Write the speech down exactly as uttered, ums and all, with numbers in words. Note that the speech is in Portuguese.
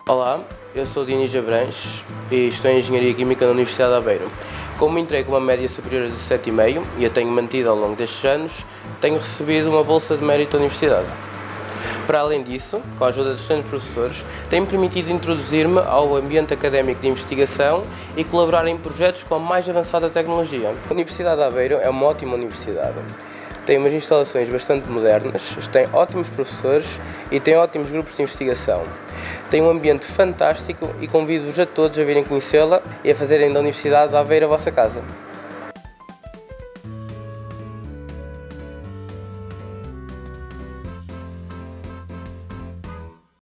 Olá, eu sou Dionísio Abranches e estou em Engenharia Química na Universidade de Aveiro. Como entrei com uma média superior a dezassete vírgula cinco e a tenho mantido ao longo destes anos, tenho recebido uma bolsa de mérito da Universidade. Para além disso, com a ajuda de excelentes professores, tem-me permitido introduzir-me ao ambiente académico de investigação e colaborar em projetos com a mais avançada tecnologia. A Universidade de Aveiro é uma ótima universidade. Tem umas instalações bastante modernas, tem ótimos professores e tem ótimos grupos de investigação. Tem um ambiente fantástico e convido-vos a todos a virem conhecê-la e a fazerem da Universidade de Aveiro a vossa casa.